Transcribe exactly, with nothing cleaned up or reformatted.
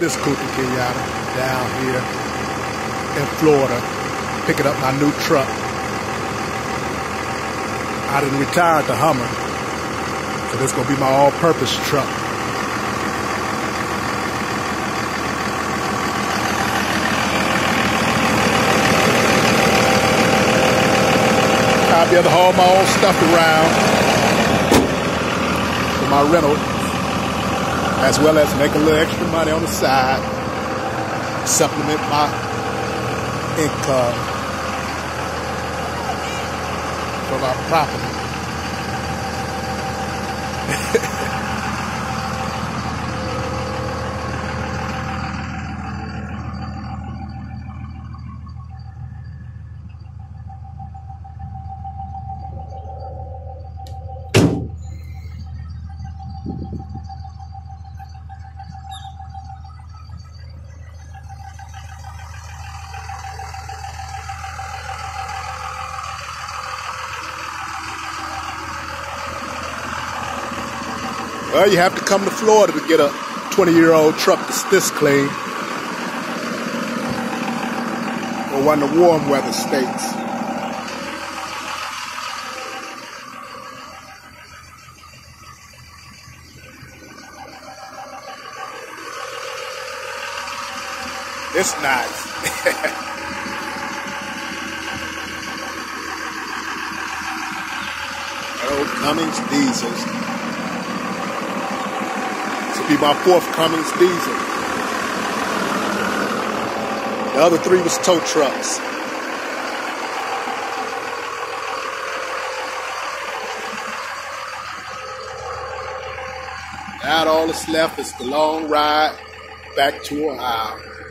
this Kunta Kinte down here in Florida, picking up my new truck. I done retired the Hummer, so this is gonna be my all-purpose truck. I'll be able to haul my own stuff around for my rental, as well as make a little extra money on the side, supplement my income from our property. Well, you have to come to Florida to get a twenty-year-old truck that's this clean, or one of the warm weather states. It's nice. Old Cummins diesels. This will be my fourth Cummins diesel. The other three was tow trucks. Now all that's left is the long ride back to Ohio.